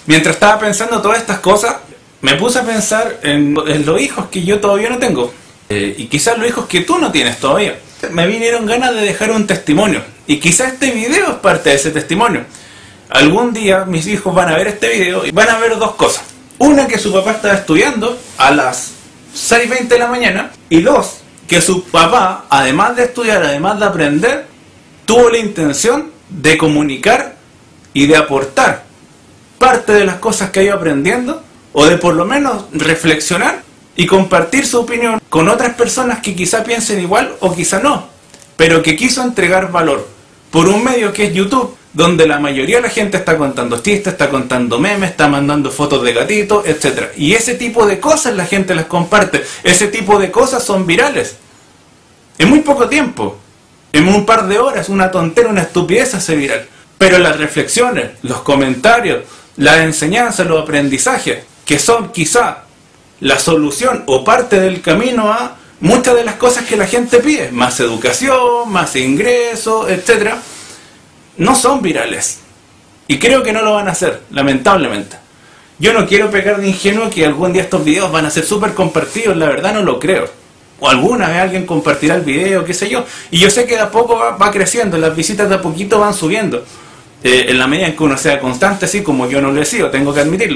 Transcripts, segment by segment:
Mientras estaba pensando todas estas cosas, me puse a pensar en los hijos que yo todavía no tengo. Y quizás los hijos que tú no tienes todavía. Me vinieron ganas de dejar un testimonio. Y quizás este video es parte de ese testimonio. Algún día mis hijos van a ver este video y van a ver dos cosas. Una, que su papá estaba estudiando a las 6:20 de la mañana. Y dos, que su papá, además de estudiar, además de aprender, tuvo la intención de comunicar y de aportar parte de las cosas que ha ido aprendiendo, o de por lo menos reflexionar y compartir su opinión con otras personas que quizá piensen igual o quizá no, pero que quiso entregar valor por un medio que es YouTube, donde la mayoría de la gente está contando chistes, está contando memes, está mandando fotos de gatitos, etc. Y ese tipo de cosas la gente las comparte, ese tipo de cosas son virales. En muy poco tiempo, en un par de horas, una tontera, una estupidez hace viral. Pero las reflexiones, los comentarios, las enseñanzas, los aprendizajes, que son quizá la solución o parte del camino a muchas de las cosas que la gente pide, más educación, más ingresos, etc., no son virales. Y creo que no lo van a hacer, lamentablemente. Yo no quiero pecar de ingenuo que algún día estos videos van a ser súper compartidos, la verdad no lo creo. O alguna vez alguien compartirá el video, qué sé yo. Y yo sé que de a poco va creciendo, las visitas de a poquito van subiendo. En la medida en que uno sea constante, así como yo no lo he sido, tengo que admitirlo.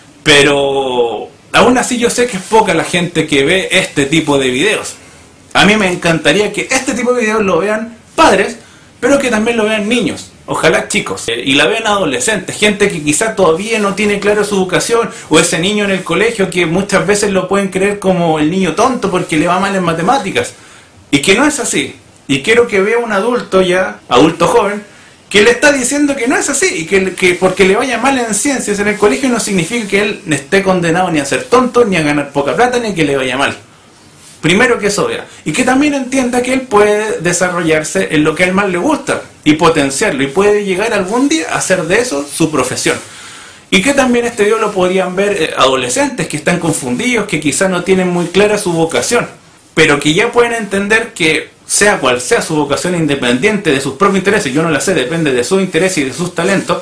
Pero aún así yo sé que es poca la gente que ve este tipo de videos. A mí me encantaría que este tipo de videos lo vean padres, pero que también lo vean niños, ojalá chicos, y la vean adolescentes, gente que quizá todavía no tiene claro su educación, o ese niño en el colegio que muchas veces lo pueden creer como el niño tonto porque le va mal en matemáticas, y que no es así. Y quiero que vea un adulto ya, adulto joven, que le está diciendo que no es así, y que porque le vaya mal en ciencias en el colegio no significa que él esté condenado ni a ser tonto, ni a ganar poca plata, ni que le vaya mal. Primero que eso vea. Y que también entienda que él puede desarrollarse en lo que a él más le gusta, y potenciarlo, y puede llegar algún día a hacer de eso su profesión. Y que también este video lo podrían ver adolescentes que están confundidos, que quizás no tienen muy clara su vocación, pero que ya pueden entender que sea cual sea su vocación, independiente de sus propios intereses, yo no la sé, depende de sus intereses y de sus talentos,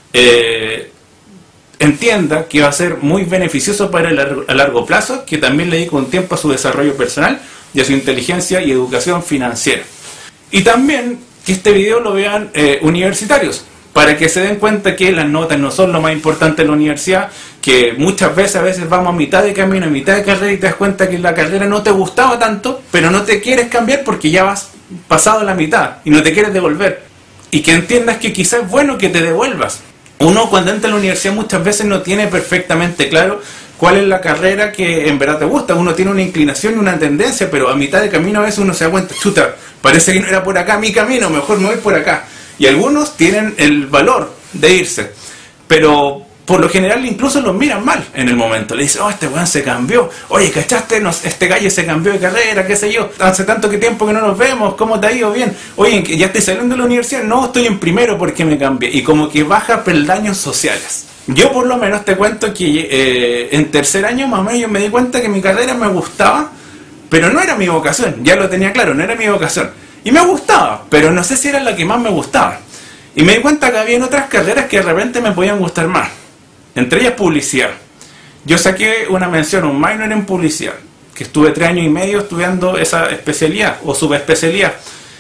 entienda que va a ser muy beneficioso para él a largo plazo, que también le dedique un tiempo a su desarrollo personal y a su inteligencia y educación financiera. Y también que este video lo vean universitarios, para que se den cuenta que las notas no son lo más importante en la universidad, que muchas veces vamos a mitad de camino, a mitad de carrera, y te das cuenta que la carrera no te gustaba tanto, pero no te quieres cambiar porque ya vas pasado la mitad y no te quieres devolver. Y que entiendas que quizás es bueno que te devuelvas. Uno cuando entra a la universidad muchas veces no tiene perfectamente claro cuál es la carrera que en verdad te gusta. Uno tiene una inclinación y una tendencia, pero a mitad de camino a veces uno se da cuenta, chuta, parece que no era por acá mi camino, mejor me voy por acá. Y algunos tienen el valor de irse, pero por lo general incluso los miran mal en el momento. Le dicen, oh, este weón se cambió, oye, ¿cachaste? Este gallo se cambió de carrera, qué sé yo, hace tanto tiempo que no nos vemos, ¿cómo te ha ido? Bien, oye, ¿ya estoy saliendo de la universidad? No, estoy en primero porque me cambié. Y como que baja peldaños sociales. Yo por lo menos te cuento que en tercer año más o menos yo me di cuenta que mi carrera me gustaba, pero no era mi vocación, ya lo tenía claro, no era mi vocación. Y me gustaba, pero no sé si era la que más me gustaba. Y me di cuenta que había otras carreras que de repente me podían gustar más. Entre ellas publicidad. Yo saqué una mención, un minor en publicidad, que estuve 3 años y medio estudiando esa especialidad o subespecialidad.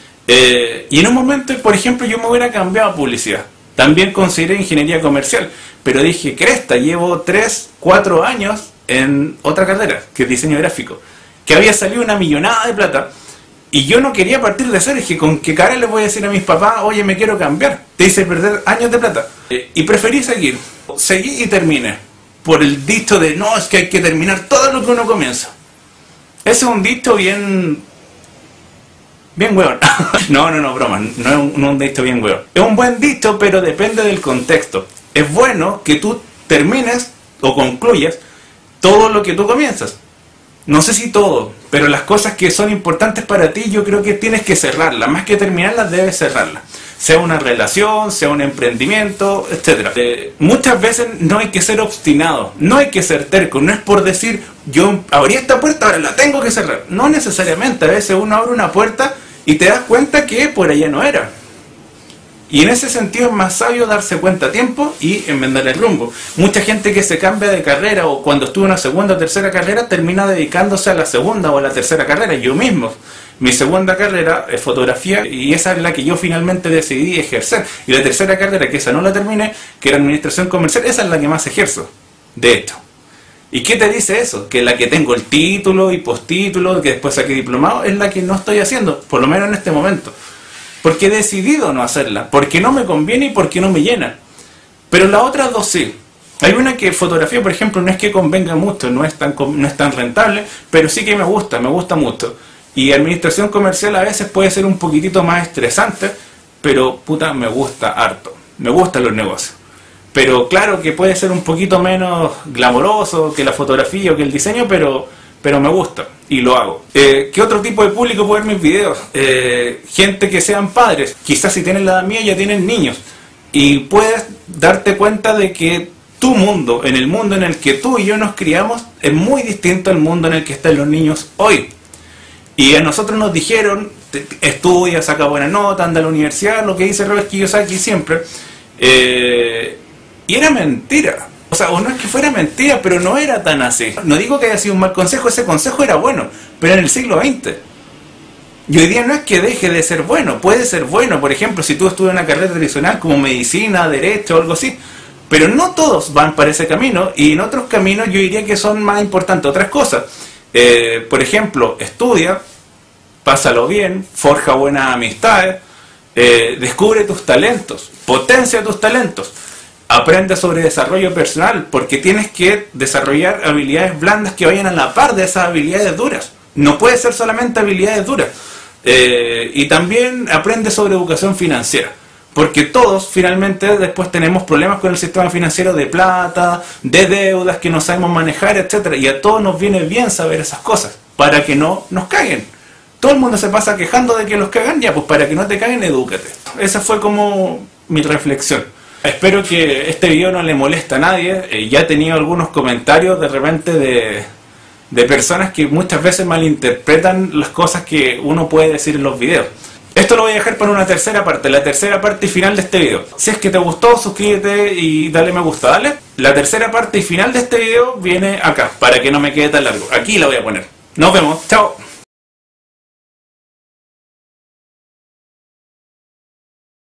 Y en un momento, por ejemplo, yo me hubiera cambiado a publicidad. También consideré ingeniería comercial, pero dije, cresta, llevo 3, 4 años en otra carrera, que es diseño gráfico, que había salido una millonada de plata. Y yo no quería partir de cero, dije, ¿con qué cara les voy a decir a mis papás, oye, me quiero cambiar? Te hice perder años de plata. Y preferí seguir. Seguí y terminé. Por el dicho de, no, es que hay que terminar todo lo que uno comienza. Ese es un dicho bien hueón. No, broma, no es un dicho bien hueón. Es un buen dicho, pero depende del contexto. Es bueno que tú termines o concluyas todo lo que tú comienzas. No sé si todo, pero las cosas que son importantes para ti yo creo que tienes que cerrarlas, más que terminarlas debes cerrarlas. Sea una relación, sea un emprendimiento, etc. Muchas veces no hay que ser obstinado, no hay que ser terco, no es por decir yo abrí esta puerta, ahora la tengo que cerrar. No necesariamente, a veces uno abre una puerta y te das cuenta que por allá no era. Y en ese sentido es más sabio darse cuenta a tiempo y enmendar el rumbo. Mucha gente que se cambia de carrera o cuando estuvo en una segunda o tercera carrera termina dedicándose a la segunda o a la tercera carrera. Yo mismo, mi segunda carrera es fotografía y esa es la que yo finalmente decidí ejercer. Y la tercera carrera, que esa no la terminé, que era administración comercial, esa es la que más ejerzo, de hecho. ¿Y qué te dice eso? Que la que tengo el título y postítulo, que después saqué diplomado, es la que no estoy haciendo, por lo menos en este momento. Porque he decidido no hacerla, porque no me conviene y porque no me llena. Pero las otras dos sí. Hay una que fotografía, por ejemplo, no es que convenga mucho, no es tan rentable, pero sí que me gusta mucho. Y administración comercial a veces puede ser un poquitito más estresante, pero puta, me gusta harto. Me gustan los negocios. Pero claro que puede ser un poquito menos glamoroso que la fotografía o que el diseño, pero me gusta y lo hago. ¿Qué otro tipo de público puede ver mis videos? Gente que sean padres, quizás si tienen la edad mía ya tienen niños, y puedes darte cuenta de que tu mundo, en el mundo en el que tú y yo nos criamos, es muy distinto al mundo en el que están los niños hoy. Y a nosotros nos dijeron, estudia, saca buena nota, anda a la universidad, lo que dice Robert Kiyosaki siempre, y era mentira. O sea, o no es que fuera mentira, pero no era tan así. No digo que haya sido un mal consejo, ese consejo era bueno, pero en el siglo XX. Y hoy día no es que deje de ser bueno, puede ser bueno, por ejemplo, si tú estudias una carrera tradicional como medicina, derecho o algo así, pero no todos van para ese camino, y en otros caminos yo diría que son más importantes otras cosas. Por ejemplo, estudia, pásalo bien, forja buenas amistades, descubre tus talentos, potencia tus talentos. Aprende sobre desarrollo personal, porque tienes que desarrollar habilidades blandas que vayan a la par de esas habilidades duras. No puede ser solamente habilidades duras. Y también aprende sobre educación financiera, porque todos finalmente después tenemos problemas con el sistema financiero de plata, de deudas que no sabemos manejar, etc. Y a todos nos viene bien saber esas cosas, para que no nos caguen. Todo el mundo se pasa quejando de que los cagan, ya, pues para que no te caguen, edúcate. Esa fue como mi reflexión. Espero que este video no le moleste a nadie. Ya he tenido algunos comentarios de repente de personas que muchas veces malinterpretan las cosas que uno puede decir en los videos. Esto lo voy a dejar para una tercera parte, la tercera parte y final de este video. Si es que te gustó, suscríbete y dale me gusta, dale. La tercera parte y final de este video viene acá, para que no me quede tan largo. Aquí la voy a poner. Nos vemos, chao.